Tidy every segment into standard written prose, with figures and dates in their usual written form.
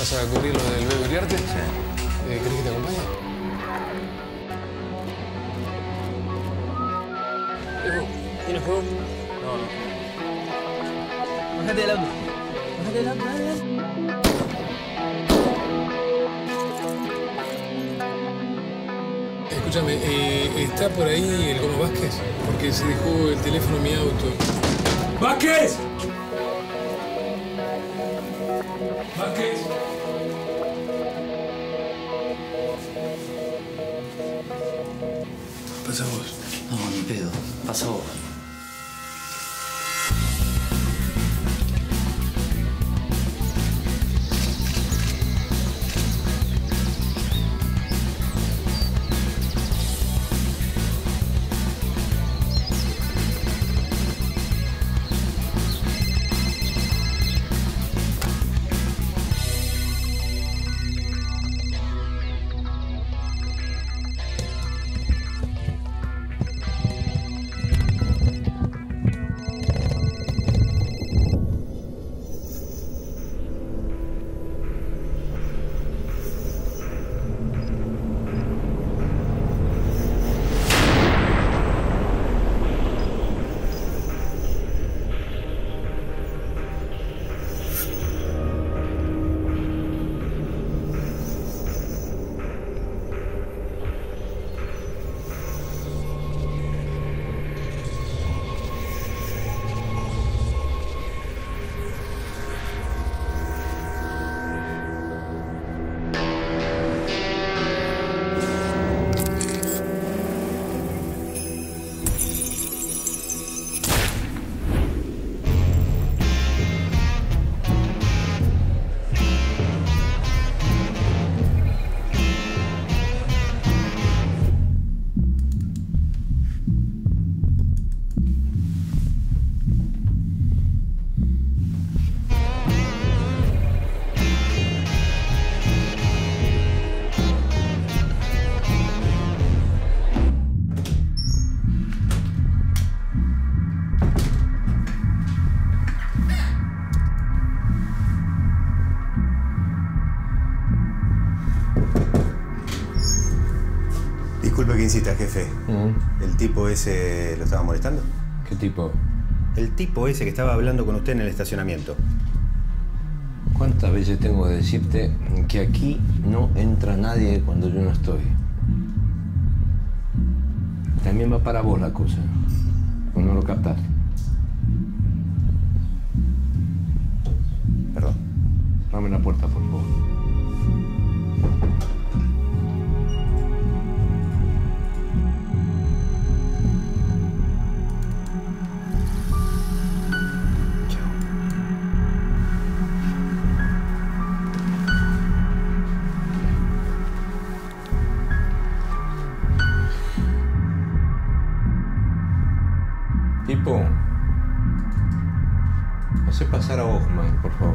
¿Vas a cubrir lo del Bebe Uriarte? Sí. ¿Querés que te acompañe? ¿Tienes fuego? No, no. Bájate del auto. Bájate del auto, dale, dale. Escúchame, ¿está por ahí el Gono Vázquez? Porque se dejó el teléfono en mi auto. ¡Vázquez! ¡Vázquez! Pasa vos. No, ni pedo. Pasa vos. Disculpe que insista, jefe. ¿El tipo ese lo estaba molestando? ¿Qué tipo? El tipo ese que estaba hablando con usted en el estacionamiento. ¿Cuántas veces tengo que decirte que aquí no entra nadie cuando yo no estoy? También va para vos la cosa. ¿O no lo captás? Perdón. Dame la puerta, por favor. Tipo, hacé pasar a Hoffman, por favor.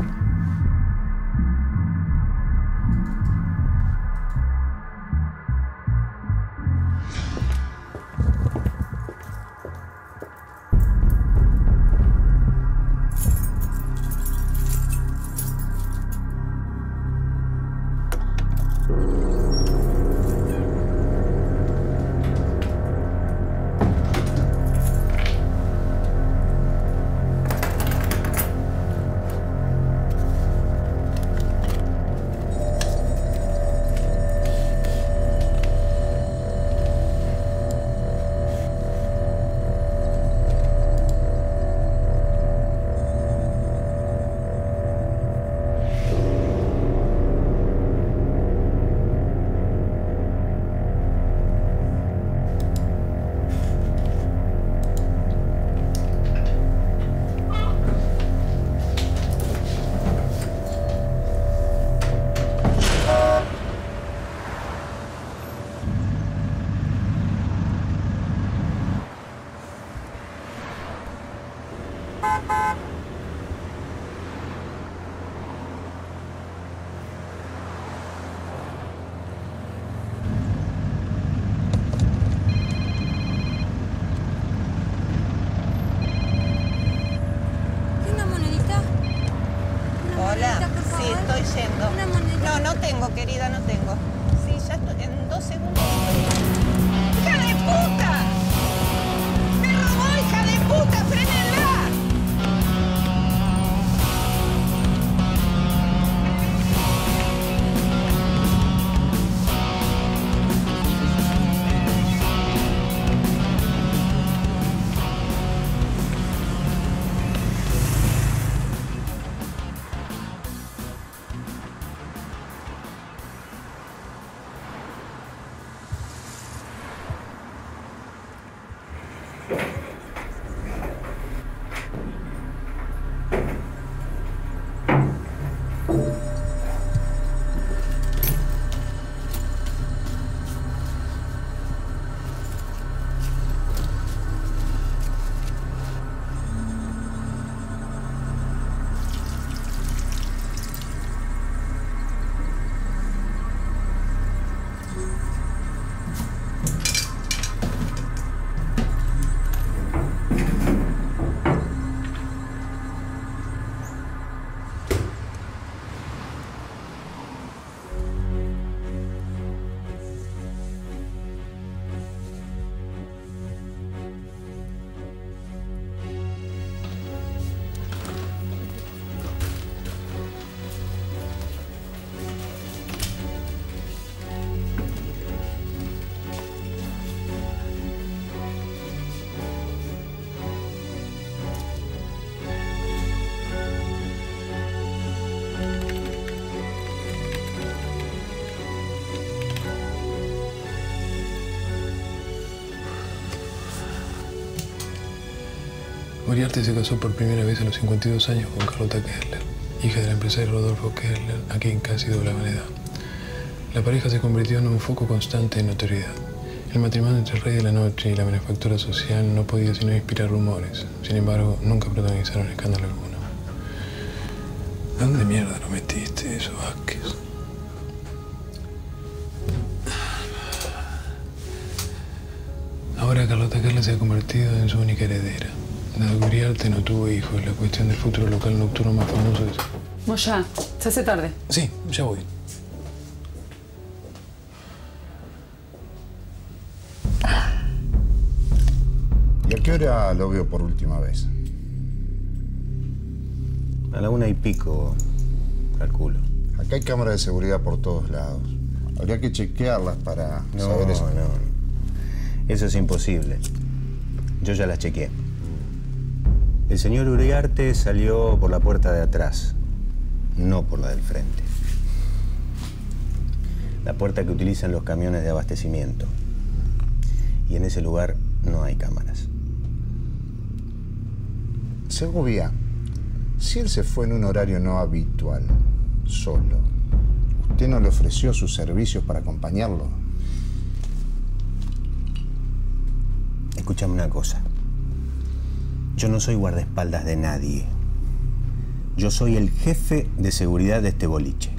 Uriarte se casó por primera vez a los 52 años con Carlota Kessler, hija del empresario Rodolfo Kessler, a quien casi doblaban la edad. La pareja se convirtió en un foco constante de notoriedad. El matrimonio entre el rey de la noche y la manufactura social no podía sino inspirar rumores. Sin embargo, nunca protagonizaron escándalo alguno. ¿A dónde mierda lo metiste eso, Vázquez? Ahora Carlota Kessler se ha convertido en su única heredera. Dado que Uriarte no tuvo hijos, la cuestión del futuro local nocturno más famoso es... Moya, se hace tarde. Sí, ya voy. ¿Y a qué hora lo veo por última vez? A la 1:00 calculo. Acá hay cámaras de seguridad por todos lados. Habría que chequearlas para saber eso. No. Eso es imposible. Yo ya las chequeé. El señor Uriarte salió por la puerta de atrás, no por la del frente. La puerta que utilizan los camiones de abastecimiento. Y en ese lugar no hay cámaras. Segovia, si él se fue en un horario no habitual, solo, ¿usted no le ofreció sus servicios para acompañarlo? Escúchame una cosa. Yo no soy guardaespaldas de nadie. Yo soy el jefe de seguridad de este boliche.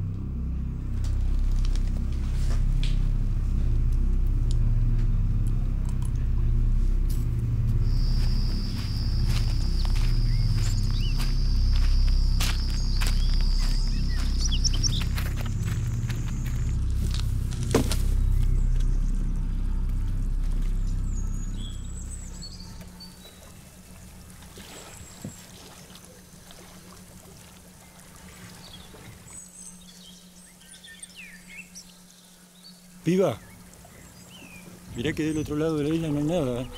Piba, mirá que del otro lado de la isla no hay nada, ¿eh?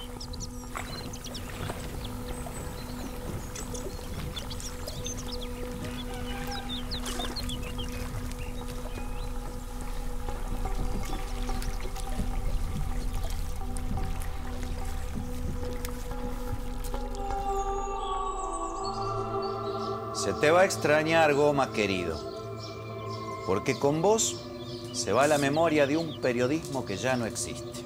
Se te va a extrañar, Goma, querido, porque con vos se va la memoria de un periodismo que ya no existe.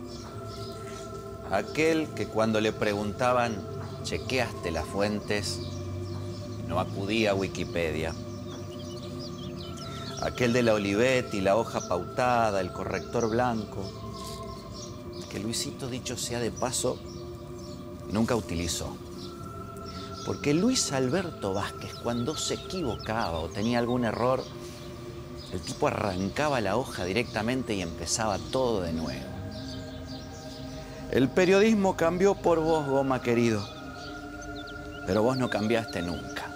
Aquel que cuando le preguntaban, ¿chequeaste las fuentes?, no acudía a Wikipedia. Aquel de la Olivetti, la hoja pautada, el corrector blanco, que Luisito, dicho sea de paso, nunca utilizó. Porque Luis Alberto Vázquez, cuando se equivocaba o tenía algún error, el tipo arrancaba la hoja directamente y empezaba todo de nuevo. El periodismo cambió por vos, Goma, querido. Pero vos no cambiaste nunca.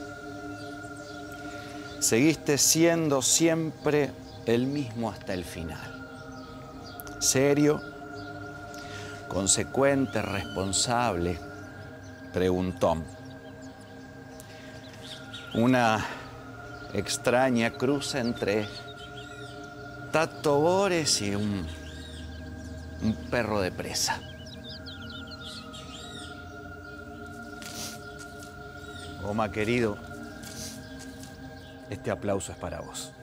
Seguiste siendo siempre el mismo hasta el final. Serio, consecuente, responsable, preguntón. Una extraña cruz entre Tato Bores y un perro de presa. Goma, querido, este aplauso es para vos.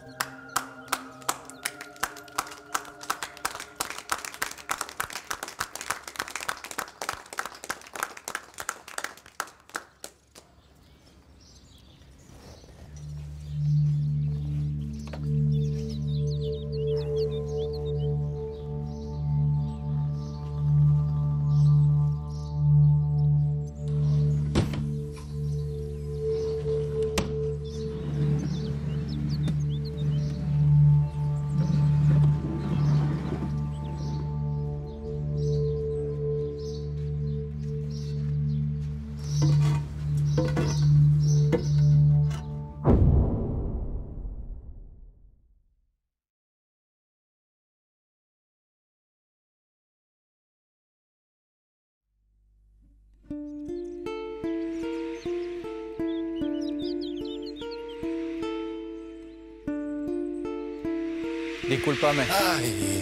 Discúlpame.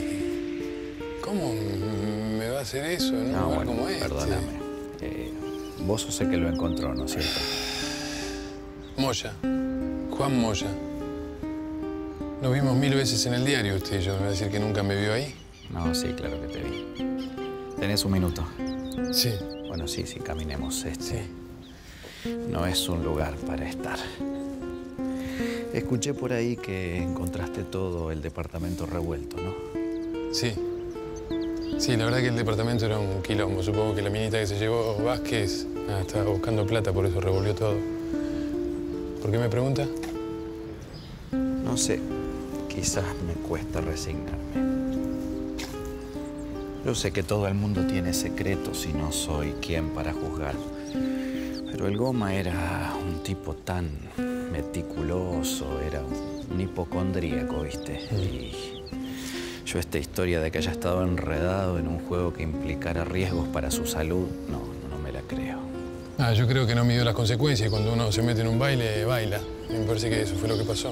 Ay, ¿cómo me va a hacer eso en un lugar como este? Perdóname. Vos sos el que lo encontró, ¿no es cierto? Moya. Juan Moya. Nos vimos 1000 veces en el diario usted y yo. ¿Me va a decir que nunca me vio ahí? No, sí, claro que te vi. ¿Tenés un minuto? Sí. Bueno, sí, caminemos. Sí. No es un lugar para estar. Escuché por ahí que encontraste todo el departamento revuelto, ¿no? Sí. Sí, la verdad que el departamento era un quilombo. Supongo que la minita que se llevó Vázquez estaba buscando plata, por eso revolvió todo. ¿Por qué me pregunta? No sé. Quizás me cuesta resignarme. Yo sé que todo el mundo tiene secretos y no soy quien para juzgar. Pero el Goma era un tipo tan meticuloso, era un hipocondríaco, ¿viste? Y yo esta historia de que haya estado enredado en un juego que implicara riesgos para su salud, no me la creo. Yo creo que no midió las consecuencias. Cuando uno se mete en un baile, baila. Me parece que eso fue lo que pasó.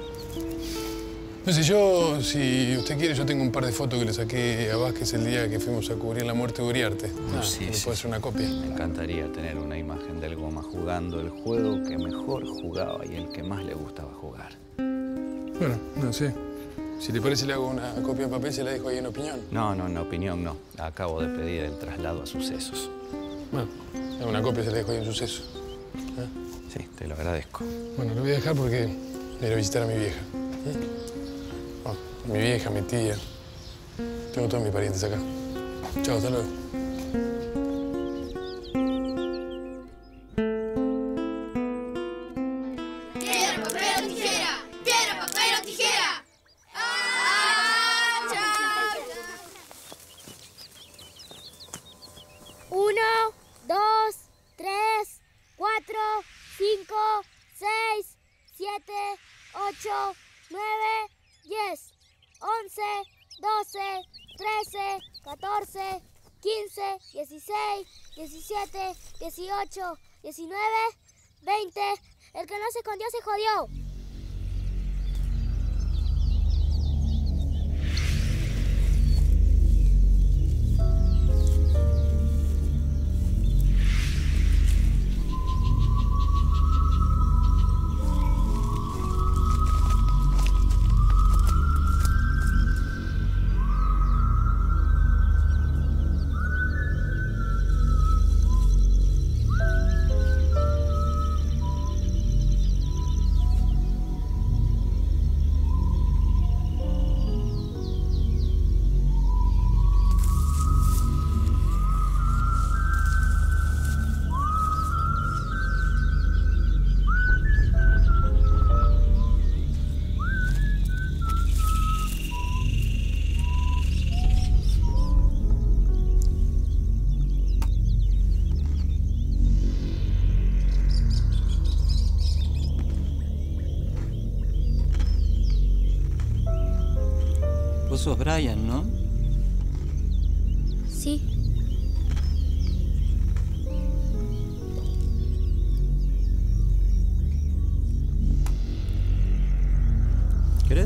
No sé, si usted quiere, yo tengo un par de fotos que le saqué a Vázquez el día que fuimos a cubrir la muerte de Uriarte. Sí. Puede ser una copia. Me encantaría tener una imagen del Goma jugando el juego que mejor jugaba y el que más le gustaba jugar. Bueno, no sé. Si le parece, le hago una copia en papel y se la dejo ahí en opinión. No, en opinión no. Acabo de pedir el traslado a Sucesos. Bueno, le hago una copia y se la dejo ahí en Sucesos. Sí, te lo agradezco. Bueno, lo voy a dejar porque voy a ir a visitar a mi vieja. Mi vieja, mi tía. Tengo todos mis parientes acá. Chao, hasta luego. ¡Piedra, papel o tijera! ¡Piedra, papel o tijera! Uno, 2, 3, 4, 5, 6, 7, 8, 9, 10, 11, 12, 13, 14, 15, 16, 17, 18, 19, 20. El que no se escondió se jodió. Vos sos Brian, ¿no? Sí. ¿Querés?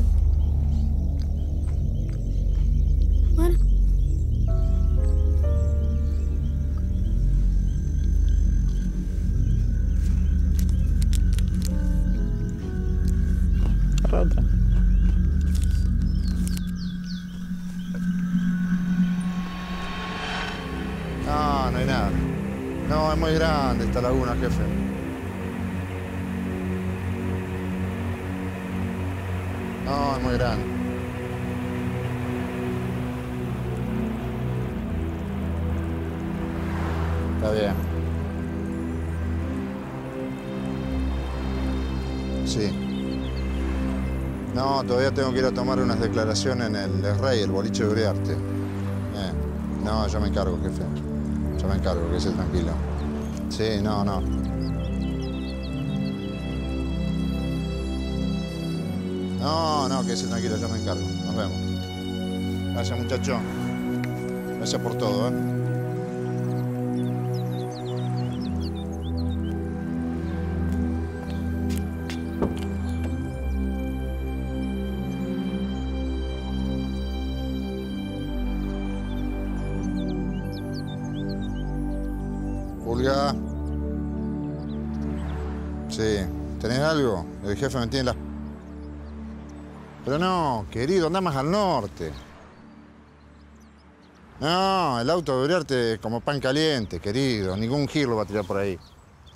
Bueno. Agarra otra. No hay nada. No, es muy grande esta laguna, jefe. No, es muy grande. Está bien. Sí. No, todavía tengo que ir a tomar unas declaraciones en el Rey, el boliche de Uriarte. No, yo me encargo, jefe. Yo me encargo, que esté tranquilo. Sí, no. No, que esté tranquilo, yo me encargo. Nos vemos. Gracias, muchacho. Gracias por todo, ¿eh? Pulga. Sí. ¿Tenés algo? El jefe me tiene las... Pero no, querido, anda más al norte. No, el auto de Uriarte es como pan caliente, querido. Ningún gir lo va a tirar por ahí.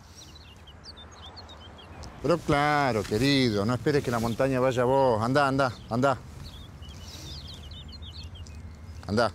Pero claro, querido, no esperes que la montaña vaya a vos. Andá, andá, andá. Andá.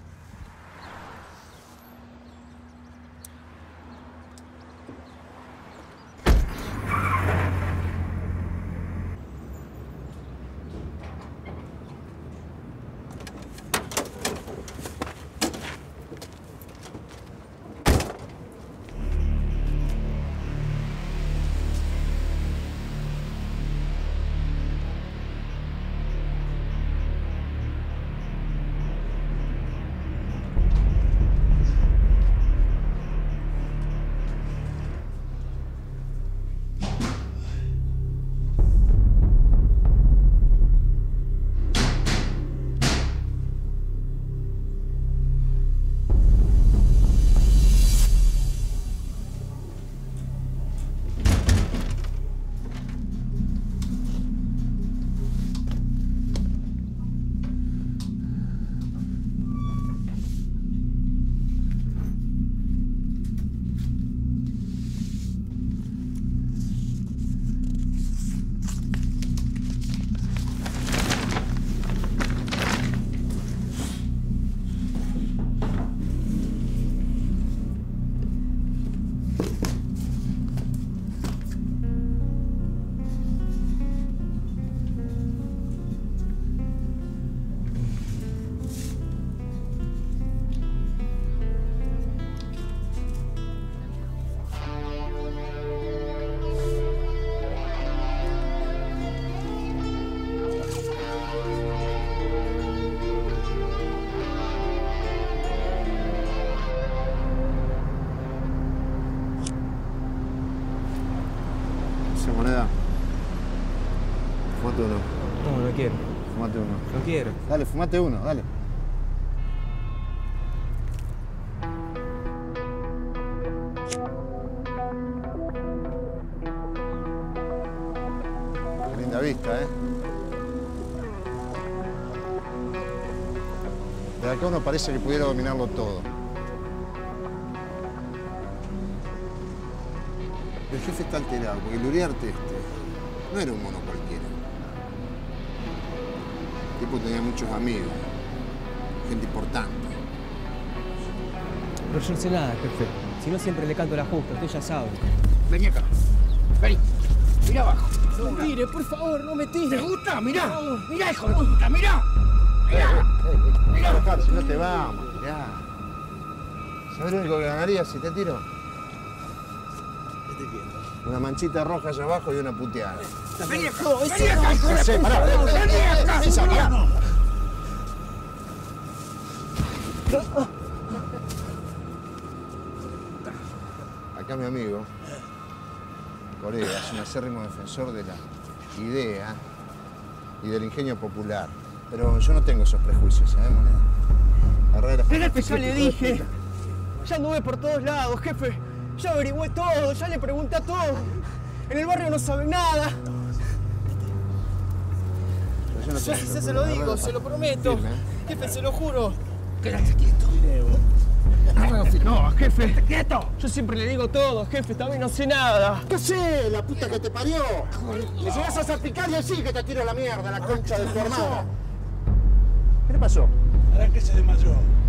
Moneda. Fumate uno. No, no quiero. Fumate uno. No quiero. Dale, fumate uno, dale. Qué linda vista, ¿eh? De acá uno parece que pudiera dominarlo todo. El jefe está alterado, porque el Uriarte no era un mono cualquiera. El tipo tenía muchos amigos, gente importante. Pero yo no sé nada, jefe. Si no, siempre le canto la justa, usted ya sabe. Vení acá. Vení. Mirá abajo. No mire, por favor, no me tire. ¿Te gusta? Mirá. Mirá, hijo de puta, mirá. Mirá. Mirá. Si no te vamos, mirá. ¿Sabés lo único que ganaría si te tiro? Una manchita roja allá abajo y una puteada. Vení acá. Vení acá, hijo de puta. Pará. Vení acá. Pará. Acá mi amigo, colega, es un acérrimo defensor de la idea y del ingenio popular. Pero yo no tengo esos prejuicios, ¿sabes, Moneda? Jefe, ya le dije. Ya anduve por todos lados, jefe. Ya averigüé todo, ya le pregunté a todo. En el barrio no saben nada. Yo no Ya tengo se lo digo, se lo prometo. Jefe, se lo juro. Quédate quieto. No, jefe. ¡Quieto! Yo siempre le digo todo, jefe, también no sé nada. ¿Qué sé? La puta que te parió. Me llegas a salpicar y así que te tiro la mierda, la concha de tu hermana. ¿Qué le pasó? Ahora que se desmayó.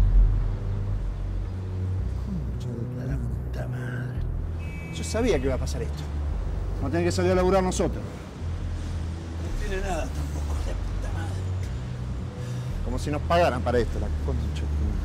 Yo sabía que iba a pasar esto. Vamos a tener que salir a laburar nosotros. No tiene nada tampoco, de puta madre. Como si nos pagaran para esto, la concha de tu madre.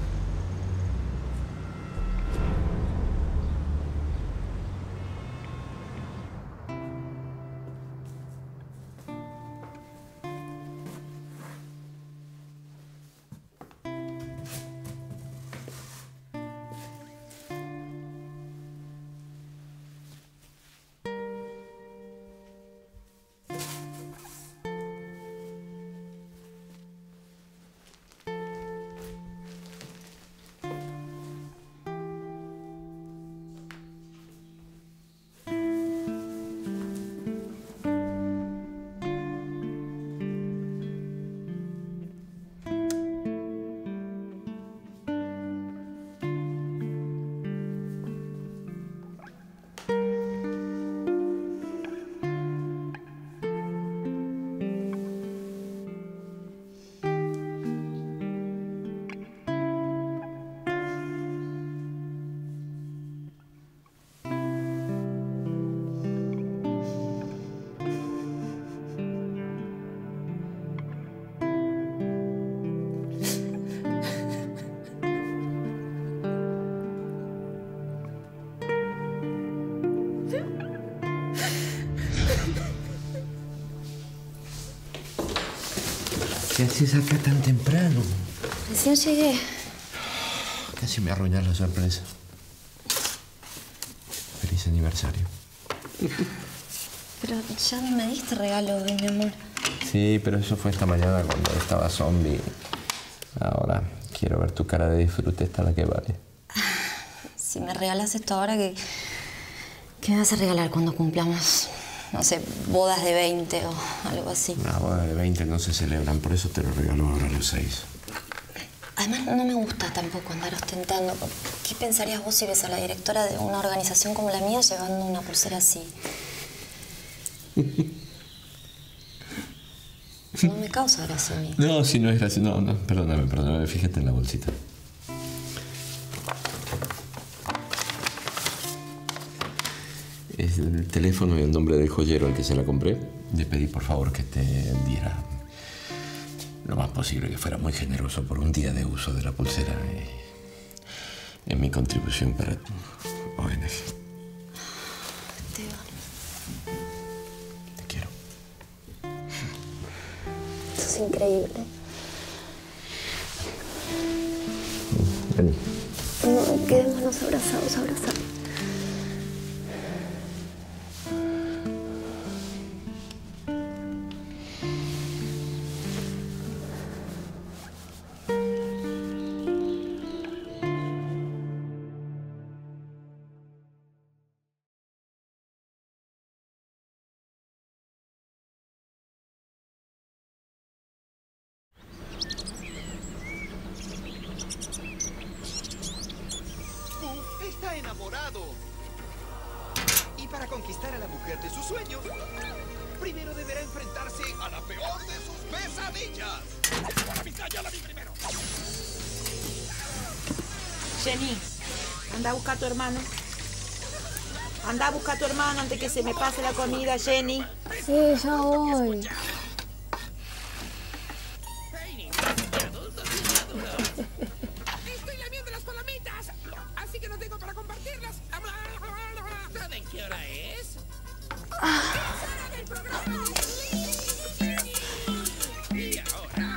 ¿Qué haces acá tan temprano? Recién llegué. Casi me arruinas la sorpresa. Feliz aniversario. Pero ya me diste regalo hoy, mi amor. Sí, pero eso fue esta mañana cuando estaba zombie. Ahora quiero ver tu cara de disfrute, esta la que vale. Si me regalas esto ahora, ¿qué me vas a regalar cuando cumplamos, no sé, bodas de 20 o algo así? Una boda de 20 no se celebran, por eso te lo regalo ahora a los 6. Además, no me gusta tampoco andar ostentando. ¿Qué pensarías vos si ves a la directora de una organización como la mía llevando una pulsera así? No me causa gracia a mí. No, si no es gracia. No, perdóname. Fíjate en la bolsita. Es el teléfono y el nombre del joyero al que se la compré. Le pedí, por favor, que te diera lo más posible, que fuera muy generoso por un día de uso de la pulsera en mi contribución para tu ONG. Te quiero. Eso es increíble. Vení. No, quedémonos abrazados. Está enamorado. Y para conquistar a la mujer de sus sueños, primero deberá enfrentarse a la peor de sus pesadillas. ¡La pizarra la vi primero! Jenny, anda a buscar a tu hermano. Anda a buscar a tu hermano antes que se me pase la comida, Jenny. Sí, ya voy. Estoy lamiendo las palomitas, así que no tengo para compartirlas. ¿Saben qué hora es? ¡Es hora del programa! Y ahora...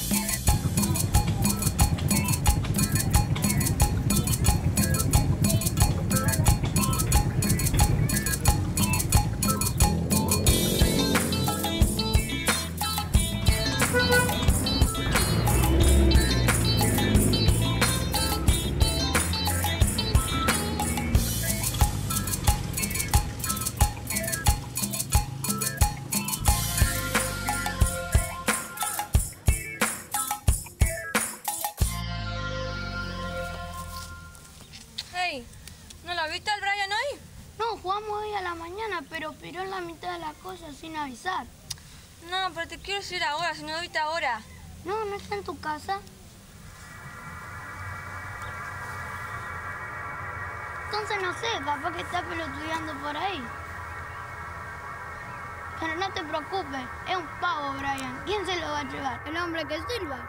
¿No la viste al Brian hoy? No, jugamos hoy a la mañana, pero piró en la mitad de las cosas sin avisar. No, pero te quiero decir ahora, si no lo viste ahora. No, no está en tu casa. Entonces no sé, papá que está pelotudeando por ahí. Pero no te preocupes, es un pavo, Brian. ¿Quién se lo va a llevar? El hombre que sirva.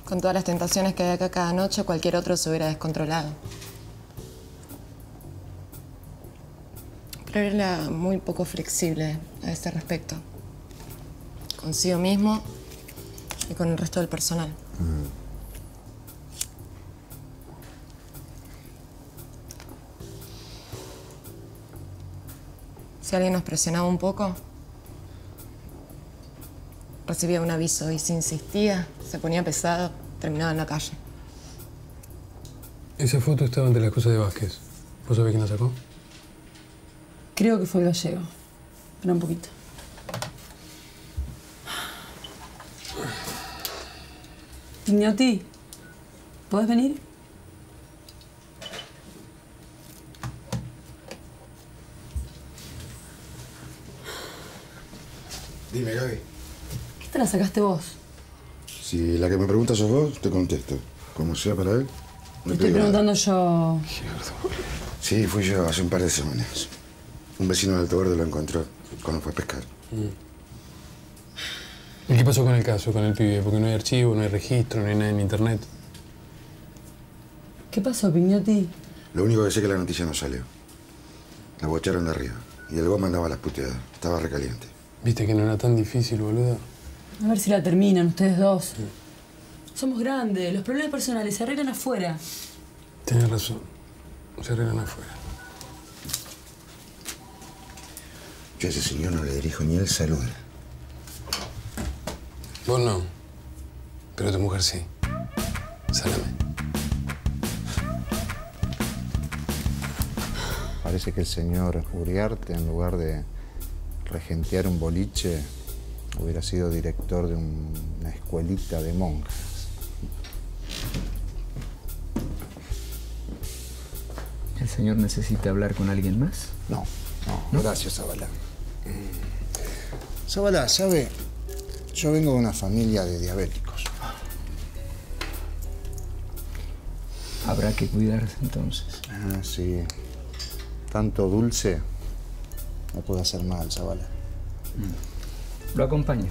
Con todas las tentaciones que hay acá cada noche, cualquier otro se hubiera descontrolado. Pero él era muy poco flexible a este respecto. Consigo mismo y con el resto del personal. Si alguien nos presionaba un poco, recibía un aviso y si insistía, se ponía pesado, terminaba en la calle. Esa foto estaba entre las cosas de Vázquez. ¿Vos sabés quién la sacó? Creo que fue el gallego. Espera un poquito. Piñotti, ¿podés venir? Dime, Gaby. ¿Qué te la sacaste vos? Si la que me preguntas sos vos, te contesto. Como sea para él, Te estoy preguntando yo. Sí, fui yo hace un par de semanas. Un vecino del Alto Verde lo encontró cuando fue a pescar. ¿Y qué pasó con el caso, con el pibe? Porque no hay archivo, no hay registro, no hay nada en internet. ¿Qué pasó, Piñotti? Lo único que sé es que la noticia no salió. La bocharon de arriba. Y el goma andaba a las puteadas. Estaba recaliente. Viste que no era tan difícil, boludo. A ver si la terminan ustedes dos. Somos grandes, los problemas personales se arreglan afuera. Tienes razón. Se arreglan afuera. Yo a ese señor no le dirijo ni el saludo. Vos no. Pero tu mujer sí. Sálame. Parece que el señor Uriarte, en lugar de regentear un boliche, hubiera sido director de una escuelita de monjas. ¿El señor necesita hablar con alguien más? No, gracias, Zavala. Zavala, ¿sabe? Yo vengo de una familia de diabéticos. Habrá que cuidarse entonces. Ah, sí. Tanto dulce no puede hacer mal, Zavala. Lo acompaño.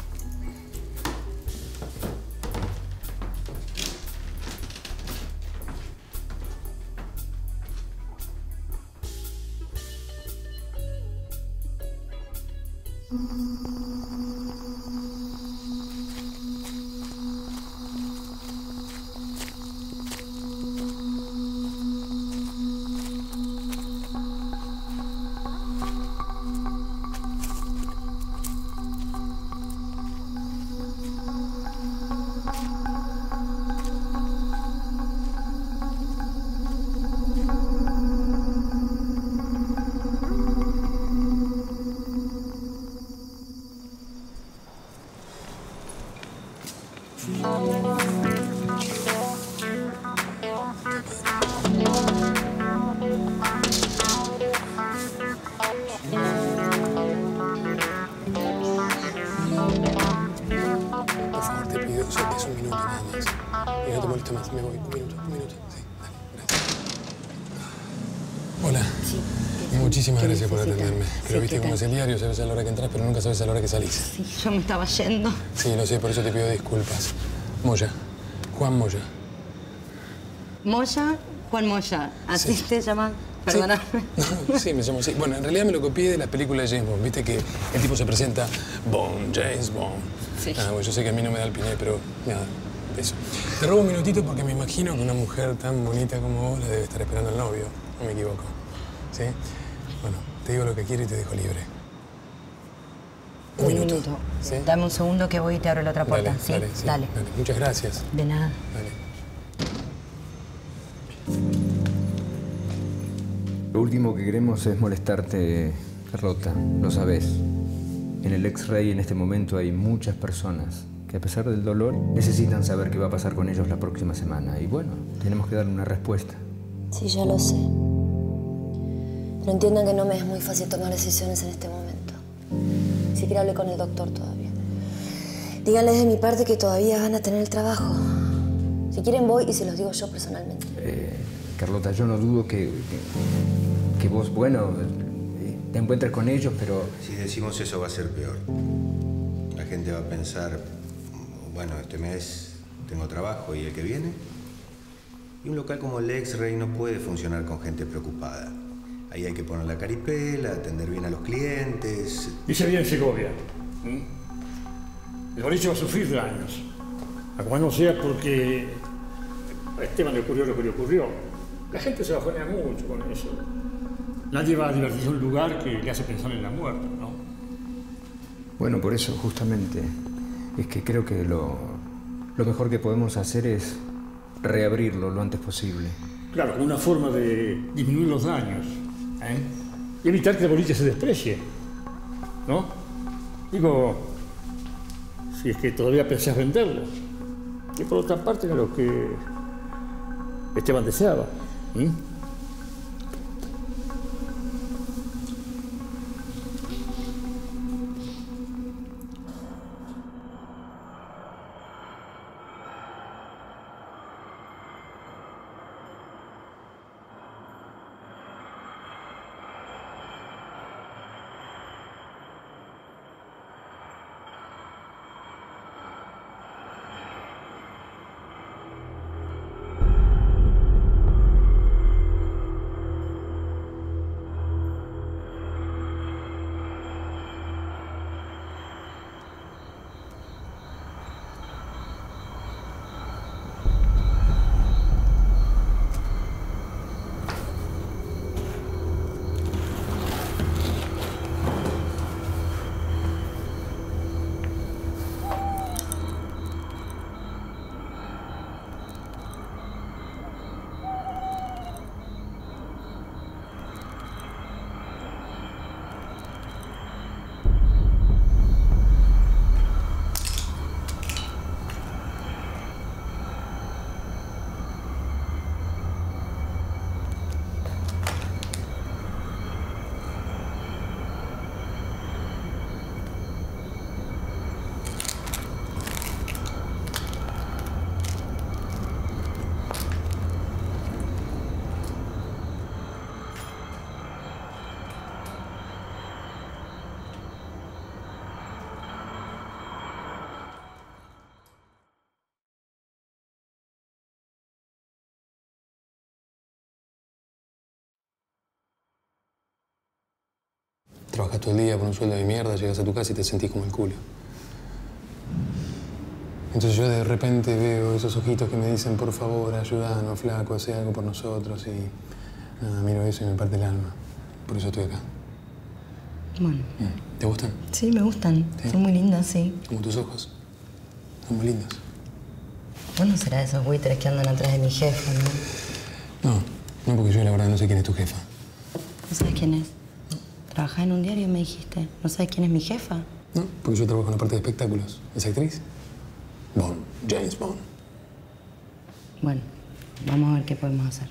Por favor, te pido, solo que es un minuto nada más. Y no te molesto más, me voy. Un minuto, sí, dale, gracias. Hola. Sí. Muchísimas gracias por atenderme. Pero Sí, viste ¿qué cómo tal? es el diario, sabes a la hora que entras, pero nunca sabes a la hora que salís. Sí, yo me estaba yendo. Sí, lo sé, por eso te pido disculpas. Moya. Juan Moya. Moya, Juan Moya. ¿Así Sí. te llaman? Perdóname. Sí, me llamo así. Bueno, en realidad me lo copié de las películas de James Bond. Viste que el tipo se presenta Bond, James Bond. Sí. Bueno, yo sé que a mí no me da el piné, pero nada, eso. Te robo un minutito porque me imagino que una mujer tan bonita como vos la debe estar esperando el novio. No me equivoco. ¿Sí? Bueno, te digo lo que quiero y te dejo libre. Un minuto. ¿Sí? Dame un segundo que voy y te abro la otra puerta. Dale, ¿Sí? dale, sí, Dale. Muchas gracias. De nada. Dale. Lo último que queremos es molestarte, Carlota, lo sabés. En el X-Ray en este momento hay muchas personas que a pesar del dolor necesitan saber qué va a pasar con ellos la próxima semana. Y bueno, tenemos que darle una respuesta. Sí, ya lo sé. Pero entiendan que no me es muy fácil tomar decisiones en este momento. Ni siquiera hablé con el doctor todavía. Díganles de mi parte que todavía van a tener el trabajo. Si quieren voy y se los digo yo personalmente. Carlota, yo no dudo que vos, bueno, te encuentres con ellos, pero... Si decimos eso va a ser peor. La gente va a pensar, bueno, este mes tengo trabajo y el que viene. Y un local como el X-Ray no puede funcionar con gente preocupada. Ahí hay que poner la caripela, atender bien a los clientes. Dice bien Segovia. El boliche va a sufrir daños. A como no sea porque a Esteban le ocurrió lo que le ocurrió. La gente se bajonea mucho con eso. Nadie va a divertirse en un lugar que le hace pensar en la muerte, ¿no? Bueno, por eso, justamente, es que creo que lo mejor que podemos hacer es reabrirlo lo antes posible. Claro, como una forma de disminuir los daños, ¿eh? Y evitar que el boliche se desprecie, ¿no? Digo, si es que todavía pensás venderlo. Y por otra parte, era lo que Esteban deseaba. Trabajas todo el día por un sueldo de mierda, llegas a tu casa y te sentís como el culo. Entonces yo de repente veo esos ojitos que me dicen, por favor, ayúdanos, flaco, hacé algo por nosotros. Y nada, miro eso y me parte el alma. Por eso estoy acá. Bueno. ¿Te gustan? Sí, me gustan. ¿Sí? Son muy lindas, sí. Como tus ojos. Son muy lindos. Bueno, será de esos buitres que andan atrás de mi jefa, ¿no? No, porque yo la verdad no sé quién es tu jefa. ¿No sabes quién es? Trabajás en un diario, me dijiste. ¿No sabes quién es mi jefa? No, porque yo trabajo en la parte de espectáculos. ¿Es actriz? Bond. James Bond. Bueno, vamos a ver qué podemos hacer.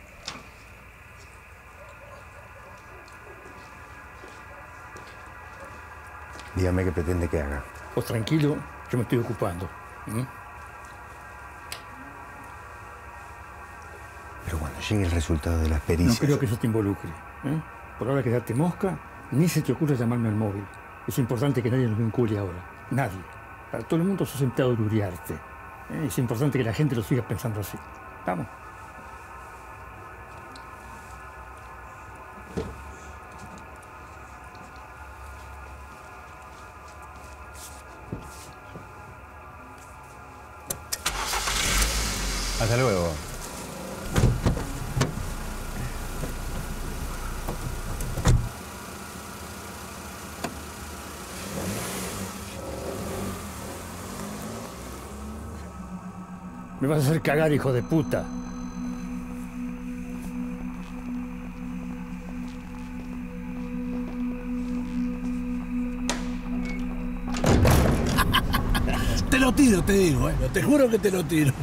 Dígame qué pretende que haga. Pues tranquilo, yo me estoy ocupando. Pero cuando llegue el resultado de las pericias... No creo que eso te involucre. Por ahora quedarte mosca, ni se te ocurre llamarme al móvil. Es importante que nadie nos vincule ahora. Nadie. Para todo el mundo sos empleado de Uriarte. Es importante que la gente lo siga pensando así. ¿Vamos? Hasta luego. Me vas a hacer cagar, hijo de puta. Te lo tiro, te digo, te juro que te lo tiro.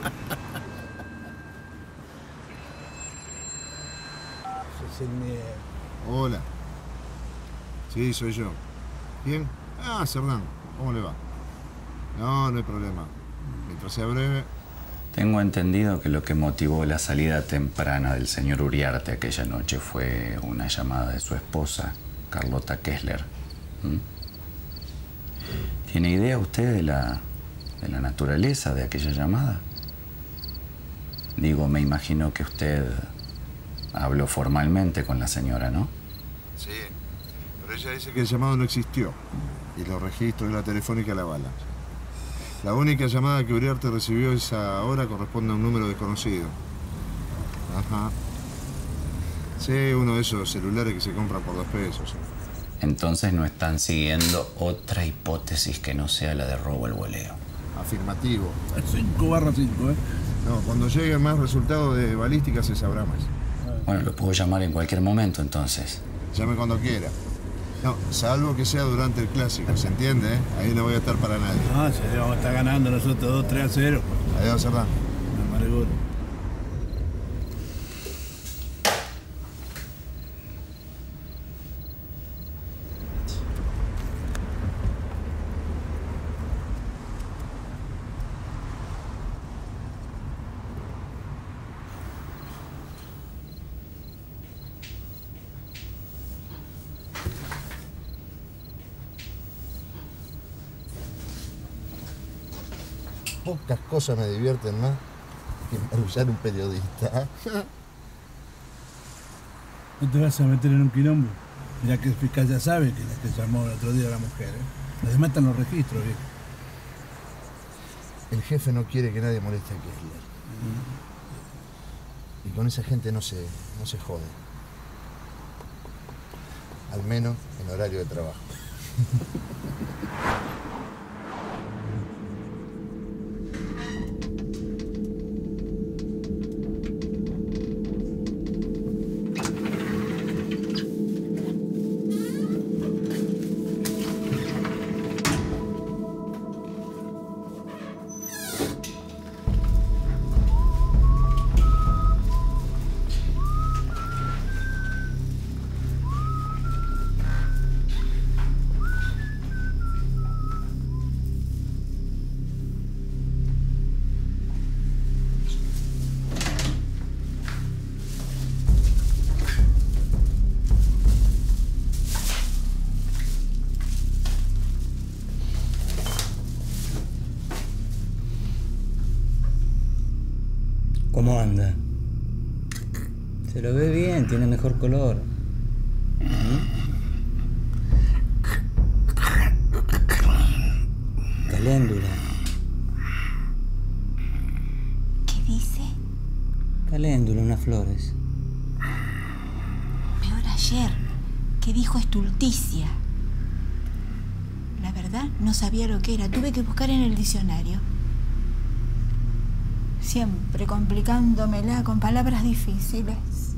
Ese es el miedo. Hola. Sí, soy yo. ¿Bien? Ah, Cerdán, ¿cómo le va? No, no hay problema. Mientras sea breve. Tengo entendido que lo que motivó la salida temprana del señor Uriarte aquella noche fue una llamada de su esposa, Carlota Kessler. ¿Tiene idea usted de la de la naturaleza de aquella llamada? Digo, me imagino que usted habló formalmente con la señora, ¿no? Sí, pero ella dice que el llamado no existió y los registros de la telefónica la avalan. La única llamada que Uriarte recibió esa hora corresponde a un número desconocido. Ajá. Sí, uno de esos celulares que se compra por 2 pesos. Entonces no están siguiendo otra hipótesis que no sea la de robo al voleo. Afirmativo. 5/5, ¿eh? No, cuando lleguen más resultados de balística se sabrá más. Bueno, lo puedo llamar en cualquier momento, entonces. Llame cuando quiera. No, salvo que sea durante el clásico, ¿se entiende? Ahí no voy a estar para nadie. Ah, sí, vamos a estar ganando nosotros 2-3-0. Adiós, Hernán. Me amarguro. Pocas cosas me divierten más que marullar un periodista. No te vas a meter en un quilombo. Mirá que el fiscal ya sabe que la que llamó el otro día a la mujer, ¿eh? Los demás están los registros, viejo. El jefe no quiere que nadie moleste a Kessler. Y con esa gente no se jode. Al menos en horario de trabajo. ¿Cómo anda? Se lo ve bien, tiene mejor color. Caléndula. ¿Qué dice? Caléndula, unas flores. Peor ayer, que dijo estulticia. La verdad, no sabía lo que era. Tuve que buscar en el diccionario. Siempre complicándomela con palabras difíciles.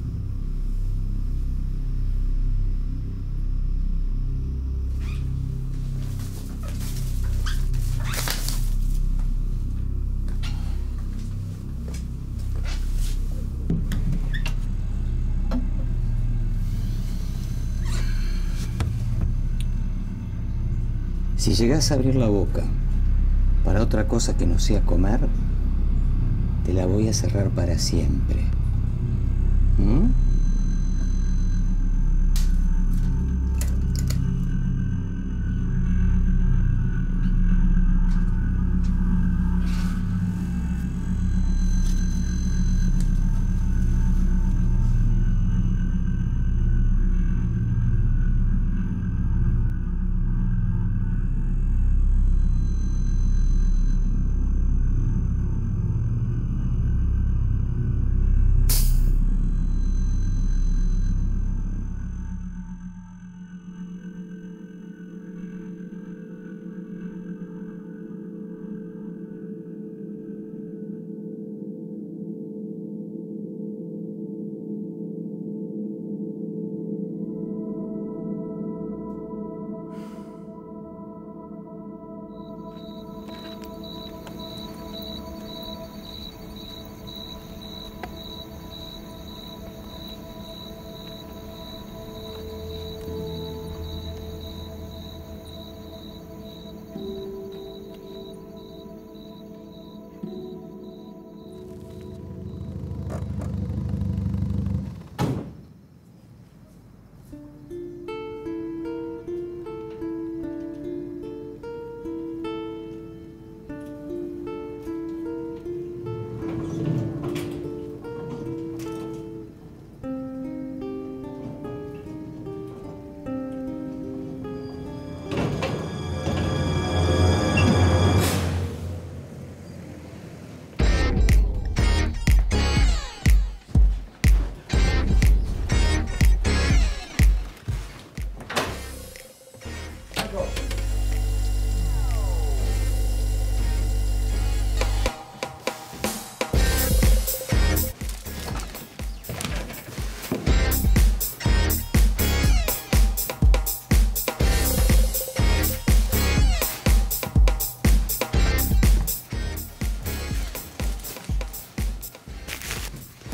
Si llegás a abrir la boca para otra cosa que no sea comer, te la voy a cerrar para siempre.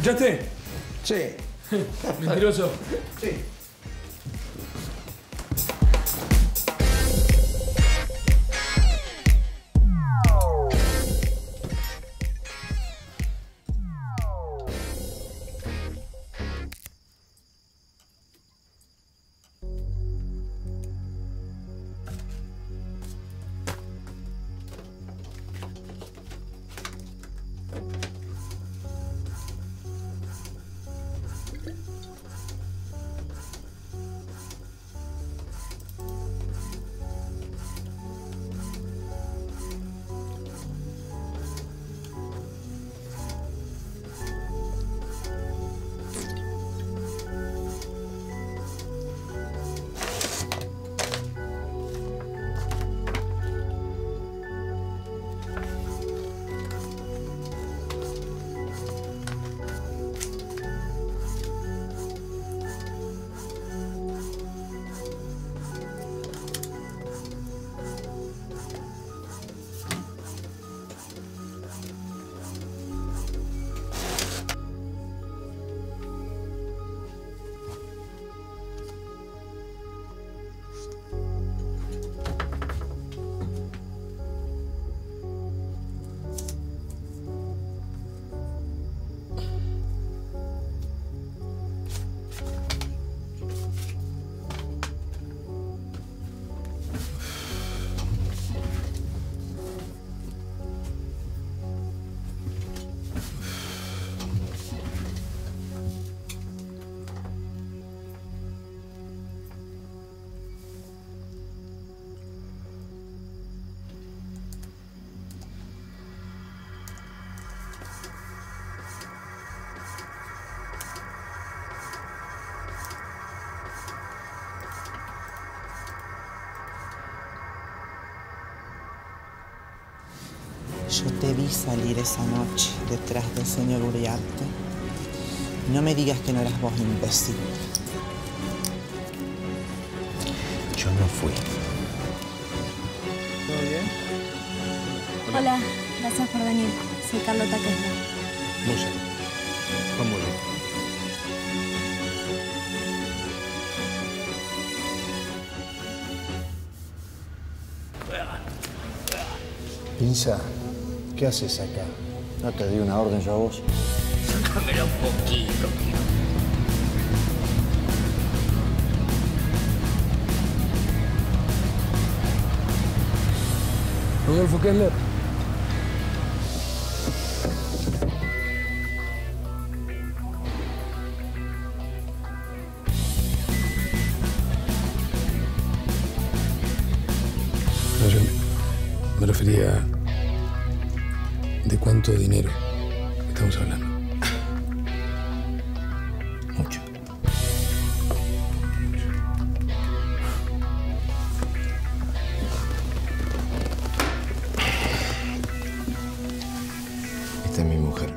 ¿Escuchaste? Sí. Mentiroso. Sí. Yo te vi salir esa noche detrás del señor Uriarte. No me digas que no eras vos, imbécil. Yo no fui. ¿Todo bien? Hola, gracias por venir. Soy Carlota Kessler. Musa. ¿Cómo le? Pinza, ¿qué haces acá? ¿No te di una orden yo a vos? Sácamelo un poquito. Rodolfo Kessler. No, yo me refería de cuánto dinero estamos hablando. Mucho. Esta es mi mujer.